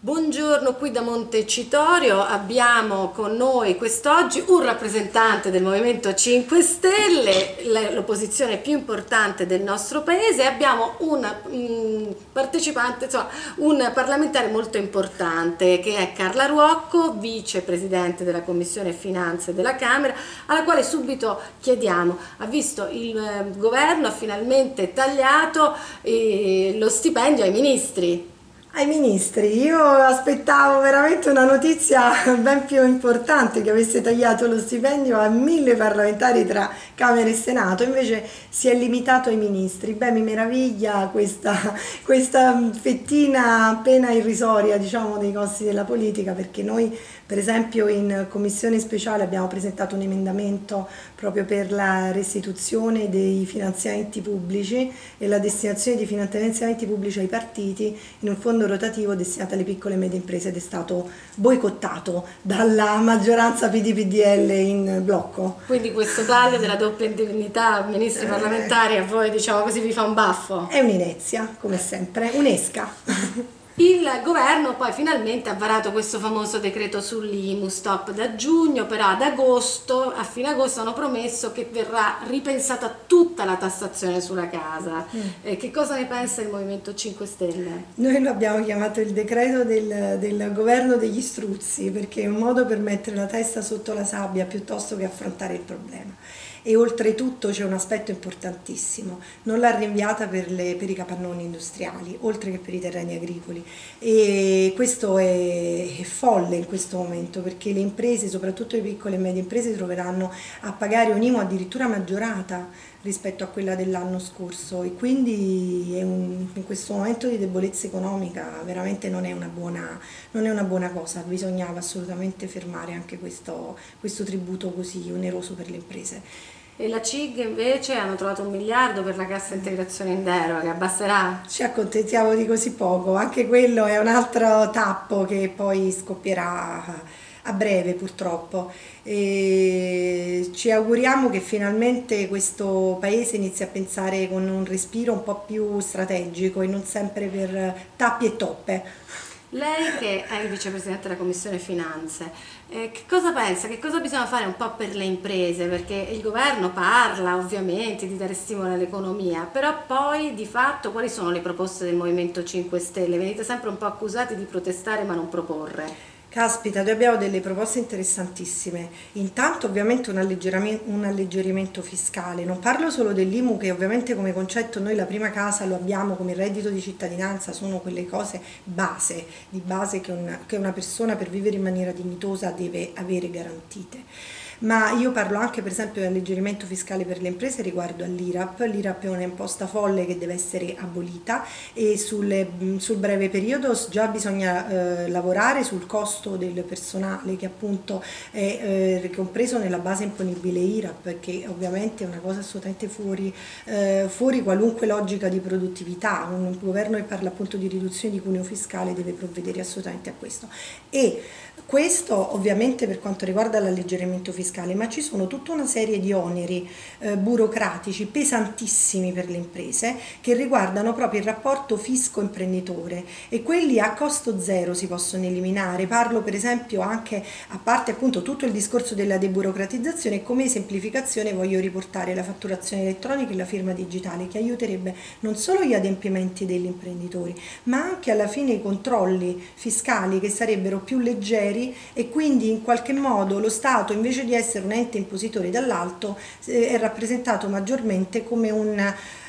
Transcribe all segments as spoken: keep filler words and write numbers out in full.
Buongiorno, qui da Montecitorio abbiamo con noi quest'oggi un rappresentante del Movimento cinque Stelle, l'opposizione più importante del nostro paese, e abbiamo un um, partecipante, insomma, un parlamentare molto importante che è Carla Ruocco, vicepresidente della Commissione Finanze della Camera, alla quale subito chiediamo: ha visto il eh, governo ha finalmente tagliato eh, lo stipendio ai ministri? Ai ministri, io aspettavo veramente una notizia ben più importante, che avesse tagliato lo stipendio a mille parlamentari tra Camera e Senato, invece si è limitato ai ministri. Beh, mi meraviglia questa, questa fettina appena irrisoria, diciamo, dei costi della politica, perché noi per esempio in commissione speciale abbiamo presentato un emendamento proprio per la restituzione dei finanziamenti pubblici e la destinazione di finanziamenti pubblici ai partiti in un fondo rotativo destinato alle piccole e medie imprese, ed è stato boicottato dalla maggioranza P D P D L in blocco. Quindi questo taglio della doppia indennità a ministri parlamentari a voi, diciamo così, vi fa un baffo? È un'inezia, come sempre, un'esca. Il governo poi finalmente ha varato questo famoso decreto sull'I M U stop da giugno, però ad agosto, a fine agosto hanno promesso che verrà ripensata tutta la tassazione sulla casa. Mm. Eh, che cosa ne pensa il Movimento cinque Stelle? Noi lo abbiamo chiamato il decreto del, del governo degli struzzi, perché è un modo per mettere la testa sotto la sabbia piuttosto che affrontare il problema. E oltretutto c'è un aspetto importantissimo: non l'ha rinviata per, le, per i capannoni industriali, oltre che per i terreni agricoli, e questo è, è folle in questo momento, perché le imprese, soprattutto le piccole e medie imprese, troveranno a pagare un I M U addirittura maggiorata rispetto a quella dell'anno scorso, e quindi è un, in questo momento di debolezza economica veramente non è una buona, non è una buona cosa. Bisognava assolutamente fermare anche questo, questo tributo così oneroso per le imprese. E la C I G invece hanno trovato un miliardo per la cassa integrazione in deroga, basterà? Ci accontentiamo di così poco, anche quello è un altro tappo che poi scoppierà a breve, purtroppo. E ci auguriamo che finalmente questo paese inizi a pensare con un respiro un po' più strategico e non sempre per tappi e toppe. Lei che è il vicepresidente della Commissione Finanze, eh, che cosa pensa? Che cosa bisogna fare un po' per le imprese? Perché il governo parla ovviamente di dare stimolo all'economia, però poi di fatto quali sono le proposte del Movimento cinque Stelle? Venite sempre un po' accusati di protestare ma non proporre. Caspita, noi abbiamo delle proposte interessantissime. Intanto ovviamente un alleggerimento, un alleggerimento fiscale. Non parlo solo dell'I M U, che ovviamente come concetto noi la prima casa lo abbiamo come il reddito di cittadinanza, sono quelle cose base, di base che, un, che una persona per vivere in maniera dignitosa deve avere garantite. Ma io parlo anche per esempio di alleggerimento fiscale per le imprese riguardo all'I R A P. L'I R A P è un'imposta folle che deve essere abolita, e sul, sul breve periodo già bisogna eh, lavorare sul costo del personale, che appunto è eh, compreso nella base imponibile I R A P, che ovviamente è una cosa assolutamente fuori, eh, fuori qualunque logica di produttività. Un governo che parla appunto di riduzione di cuneo fiscale deve provvedere assolutamente a questo. E questo ovviamente per quanto riguarda l'alleggerimento fiscale, ma ci sono tutta una serie di oneri eh, burocratici pesantissimi per le imprese, che riguardano proprio il rapporto fisco-imprenditore, e quelli a costo zero si possono eliminare. Parlo per esempio anche, a parte appunto tutto il discorso della deburocratizzazione, come semplificazione voglio riportare la fatturazione elettronica e la firma digitale, che aiuterebbe non solo gli adempimenti degli imprenditori, ma anche alla fine i controlli fiscali, che sarebbero più leggeri, e quindi in qualche modo lo Stato, invece di essere un ente impositore dall'alto, è rappresentato maggiormente come un,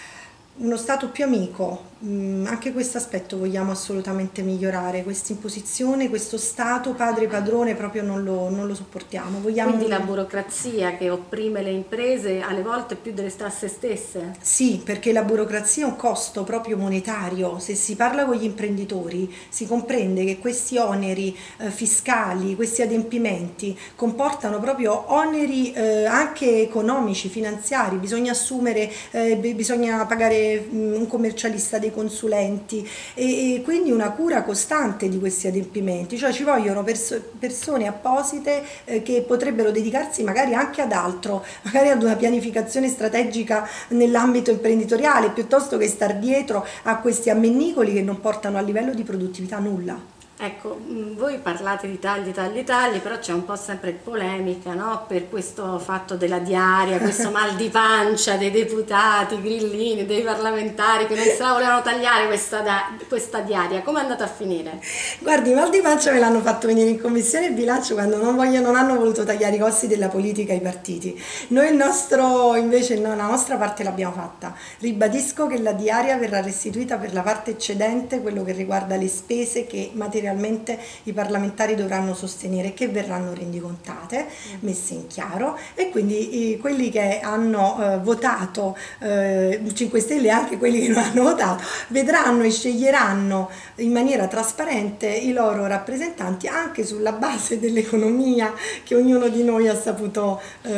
uno Stato più amico. Anche questo aspetto vogliamo assolutamente migliorare, questa imposizione, questo Stato padre padrone proprio non lo, non lo sopportiamo. Vogliamo... Quindi la burocrazia che opprime le imprese alle volte più delle tasse stesse? Sì, perché la burocrazia è un costo proprio monetario. Se si parla con gli imprenditori si comprende che questi oneri eh, fiscali, questi adempimenti comportano proprio oneri eh, anche economici, finanziari. Bisogna assumere, eh, bisogna pagare mh, un commercialista dei consulenti, e, e quindi una cura costante di questi adempimenti, cioè ci vogliono perso persone apposite eh, che potrebbero dedicarsi magari anche ad altro, magari ad una pianificazione strategica nell'ambito imprenditoriale, piuttosto che star dietro a questi ammennicoli che non portano a livello di produttività nulla. Ecco, voi parlate di tagli, tagli, tagli, però c'è un po' sempre polemica, no? Per questo fatto della diaria, questo mal di pancia dei deputati, grillini, dei parlamentari che non se la volevano tagliare questa, questa diaria. Come è andata a finire? Guardi, i mal di pancia me l'hanno fatto venire in commissione bilancio quando non, voglio, non hanno voluto tagliare i costi della politica ai partiti. Noi il nostro, invece, no, la nostra parte l'abbiamo fatta. Ribadisco che la diaria verrà restituita per la parte eccedente, quello che riguarda le spese che materialmente i parlamentari dovranno sostenere, che verranno rendicontate, messe in chiaro, e quindi i, quelli che hanno eh, votato eh, cinque Stelle, anche quelli che non hanno votato, vedranno e sceglieranno in maniera trasparente i loro rappresentanti anche sulla base dell'economia che ognuno di noi ha saputo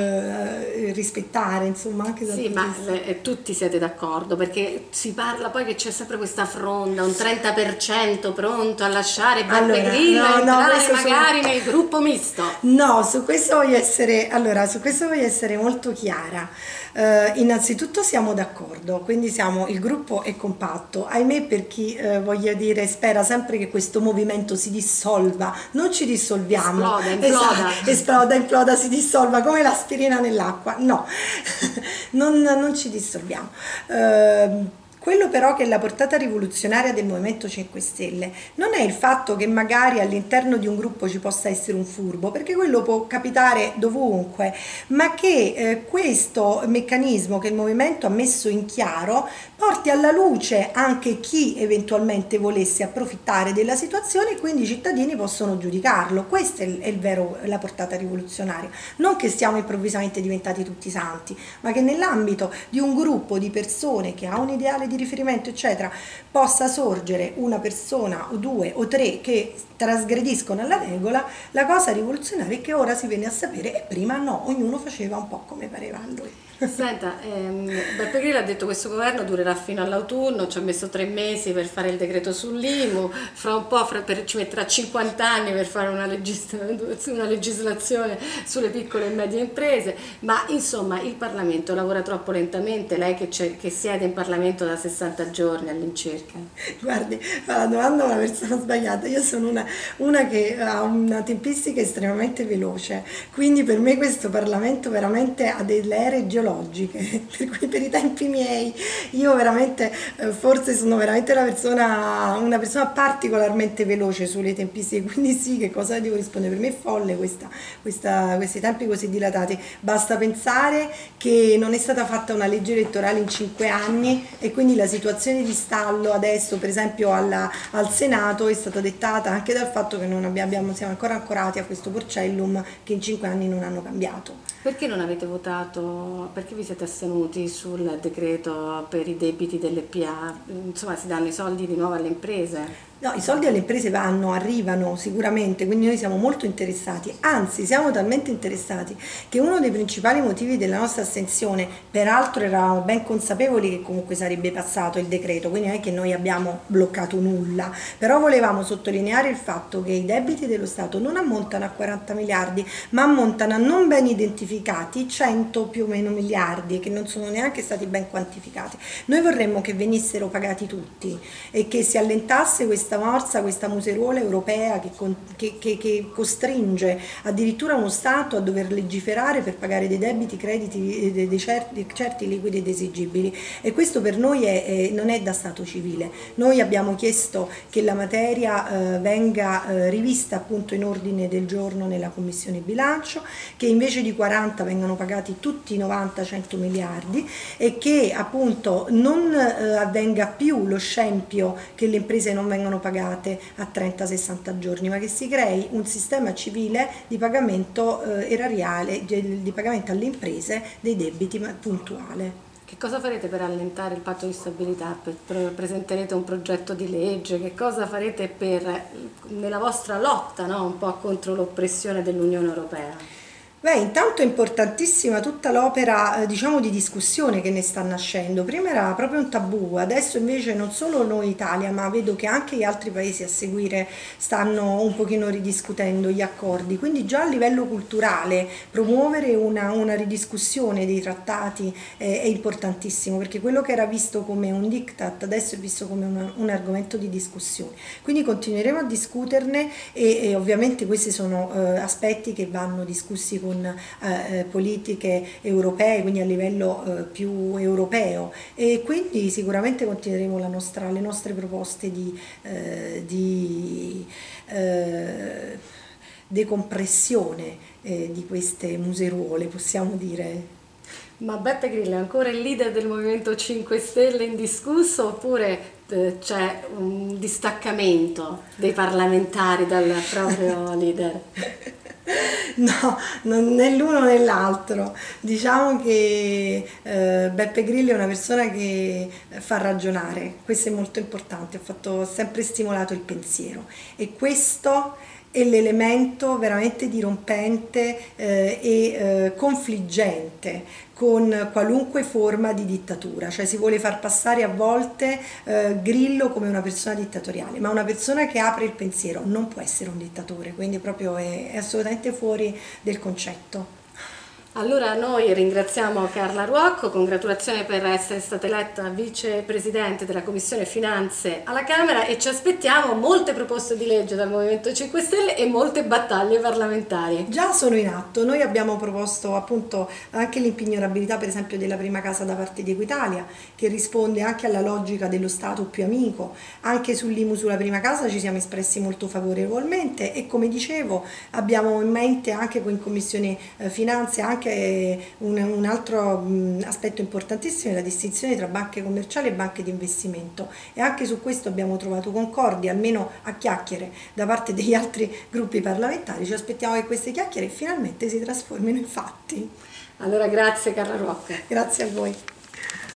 eh, rispettare, insomma, anche da sì, ma eh, tutti siete d'accordo, perché si parla poi che c'è sempre questa fronda, un trenta per cento pronto a lasciare Beppe Grillo no, entrare no, magari sono... nel gruppo misto. No, su questo voglio essere, allora, su questo voglio essere molto chiara. Uh, innanzitutto siamo d'accordo, quindi siamo, il gruppo è compatto. Ahimè, per chi uh, voglio dire spera sempre che questo movimento si dissolva, non ci dissolviamo. Esploda, imploda. Esatto, esploda, imploda, si dissolva come l'aspirina nell'acqua. No, non, non ci dissolviamo. Uh, Quello però che è la portata rivoluzionaria del Movimento cinque Stelle non è il fatto che magari all'interno di un gruppo ci possa essere un furbo, perché quello può capitare dovunque, ma che eh, questo meccanismo che il Movimento ha messo in chiaro porti alla luce anche chi eventualmente volesse approfittare della situazione, e quindi i cittadini possono giudicarlo. Questa è, il, è il vero, la portata rivoluzionaria. Non che siamo improvvisamente diventati tutti santi, ma che nell'ambito di un gruppo di persone che ha un ideale di riferimento eccetera possa sorgere una persona o due o tre che trasgrediscono alla regola. La cosa rivoluzionaria è che ora si viene a sapere e prima no, ognuno faceva un po' come pareva a lui. Senta, ehm, Beppe Grillo ha detto che questo governo durerà fino all'autunno, ci ha messo tre mesi per fare il decreto sull'I M U, fra un po' fra, per, ci metterà cinquanta anni per fare una, legis una legislazione sulle piccole e medie imprese, ma insomma il Parlamento lavora troppo lentamente, lei che, che siede in Parlamento da sessanta giorni all'incirca. Guardi, la domanda è una persona sbagliata, io sono una, una che ha una tempistica estremamente veloce, quindi per me questo Parlamento veramente ha delle ere geologiche, per cui per i tempi miei io veramente eh, forse sono veramente una persona, una persona particolarmente veloce sulle tempistiche, quindi sì, che cosa devo rispondere? Per me è folle questa, questa, questi tempi così dilatati. Basta pensare che non è stata fatta una legge elettorale in cinque anni e quindi la situazione di stallo adesso per esempio alla, al Senato è stata dettata anche dal fatto che non abbiamo, siamo ancora ancorati a questo porcellum che in cinque anni non hanno cambiato. Perché non avete votato, perché vi siete astenuti sul decreto per i debiti delle P A? Insomma, si danno i soldi di nuovo alle imprese? No, i soldi alle imprese vanno, arrivano sicuramente, quindi noi siamo molto interessati, anzi siamo talmente interessati che uno dei principali motivi della nostra astensione, peraltro eravamo ben consapevoli che comunque sarebbe passato il decreto, quindi non è che noi abbiamo bloccato nulla, però volevamo sottolineare il fatto che i debiti dello Stato non ammontano a quaranta miliardi, ma ammontano a non ben identificati cento più o meno miliardi che non sono neanche stati ben quantificati. Noi vorremmo che venissero pagati tutti e che si allentasse questa morsa, questa museruola europea che, che, che, che costringe addirittura uno Stato a dover legiferare per pagare dei debiti, crediti, dei, dei certi, certi liquidi ed esigibili, e questo per noi è, è, non è da Stato civile. Noi abbiamo chiesto che la materia eh, venga eh, rivista appunto in ordine del giorno nella Commissione Bilancio, che invece di quaranta vengano pagati tutti i novanta cento miliardi e che appunto non eh, avvenga più lo scempio che le imprese non vengono pagate a trenta sessanta giorni, ma che si crei un sistema civile di pagamento eh, erariale, di pagamento alle imprese dei debiti puntuale. Che cosa farete per allentare il patto di stabilità? Per, presenterete un progetto di legge? Che cosa farete per, nella vostra lotta, no, un po' contro l'oppressione dell'Unione Europea? Beh, intanto è importantissima tutta l'opera, eh, diciamo, di discussione che ne sta nascendo. Prima era proprio un tabù, adesso invece non solo noi Italia, ma vedo che anche gli altri paesi a seguire stanno un pochino ridiscutendo gli accordi. Quindi già a livello culturale promuovere una, una ridiscussione dei trattati eh, è importantissimo, perché quello che era visto come un diktat adesso è visto come una, un argomento di discussione. Quindi continueremo a discuterne e, e ovviamente questi sono eh, aspetti che vanno discussi con Eh, politiche europee, quindi a livello eh, più europeo, e quindi sicuramente continueremo la nostra, le nostre proposte di, eh, di eh, decompressione eh, di queste museruole, possiamo dire. Ma Beppe Grillo è ancora il leader del Movimento cinque Stelle indiscusso, oppure eh, c'è un distaccamento dei parlamentari dal proprio leader? No, non né l'uno né l'altro. Diciamo che eh, Beppe Grillo è una persona che fa ragionare, questo è molto importante, ha fatto, sempre stimolato il pensiero, e questo è l'elemento veramente dirompente eh, e eh, confliggente con qualunque forma di dittatura, cioè si vuole far passare a volte eh, Grillo come una persona dittatoriale, ma una persona che apre il pensiero non può essere un dittatore, quindi proprio è, è assolutamente fuori del concetto. Allora noi ringraziamo Carla Ruocco, congratulazioni per essere stata eletta vicepresidente della Commissione Finanze alla Camera, e ci aspettiamo molte proposte di legge dal Movimento cinque Stelle e molte battaglie parlamentari. Già sono in atto, noi abbiamo proposto appunto anche l'impignorabilità per esempio della prima casa da parte di Equitalia, che risponde anche alla logica dello Stato più amico. Anche sull'I M U sulla prima casa ci siamo espressi molto favorevolmente, e come dicevo abbiamo in mente anche in Commissione Finanze anche Un, un altro mh, aspetto importantissimo è la distinzione tra banche commerciali e banche di investimento, e anche su questo abbiamo trovato concordia, almeno a chiacchiere, da parte degli altri gruppi parlamentari. Ci aspettiamo che queste chiacchiere finalmente si trasformino in fatti. Allora grazie Carla Ruocco. Grazie a voi.